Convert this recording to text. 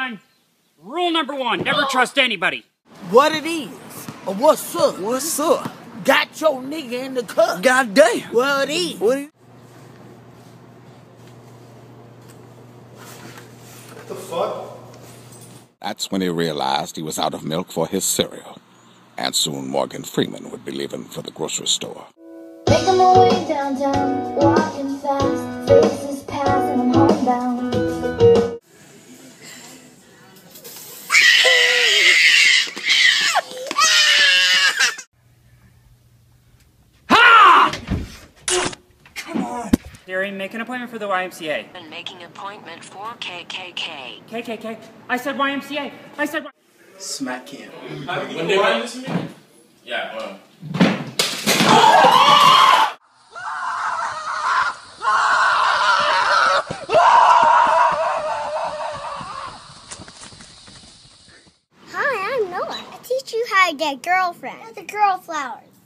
Rule number 1, never trust anybody. What it is? Or what's up? What's up? Got your nigga in the cup. Goddamn. What it is? What the fuck? That's when he realized he was out of milk for his cereal. And soon Morgan Freeman would be leaving for the grocery store. Making my way downtown, walking fast, faces pass and I'm homebound. Gary, make an appointment for the YMCA. And making appointment for KKK. KKK. I said YMCA. I said Smack him. When they want this meeting? Yeah, well. Hi, I'm Noah. I teach you how to get girlfriends. The girl flowers.